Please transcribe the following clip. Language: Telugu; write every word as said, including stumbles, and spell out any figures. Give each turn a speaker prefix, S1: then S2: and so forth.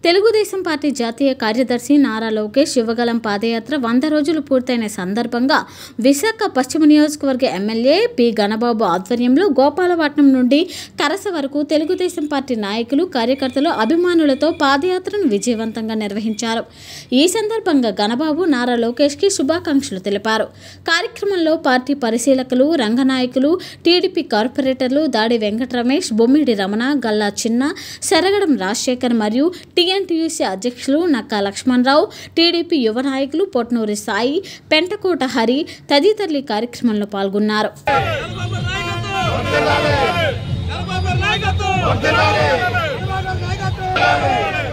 S1: తెలుగుదేశం పార్టీ జాతీయ కార్యదర్శి నారా లోకేష్ యువగలం పాదయాత్ర వంద రోజులు పూర్తయిన సందర్భంగా విశాఖ పశ్చిమ నియోజకవర్గ ఎమ్మెల్యే పి.గణబ ఆధ్వర్యంలో గోపాలపట్నం నుండి కరస వరకు తెలుగుదేశం పార్టీ నాయకులు కార్యకర్తలు అభిమానులతో పాదయాత్రను విజయవంతంగా నిర్వహించారు। ఈ సందర్భంగా గణబాబు నారా లోకేష్కి శుభాకాంక్షలు తెలిపారు। కార్యక్రమంలో పార్టీ పరిశీలకులు రంగనాయకులు టీడీపీ కార్పొరేటర్లు దాడి వెంకట రమేష్ బొమ్మిడి రమణ గల్లా చిన్న శరగడం రాజశేఖర్ మరియు టీఎన్టీయూసీ అధ్యక్షులు నక్కా లక్ష్మణరావు టీడీపీ యువ నాయకులు పొట్నూరి సాయి పెంటకోట హరి తదితరులు కార్యక్రమంలో పాల్గొన్నారు।
S2: వర్ధిల్లాలి వర్ధిల్లాలి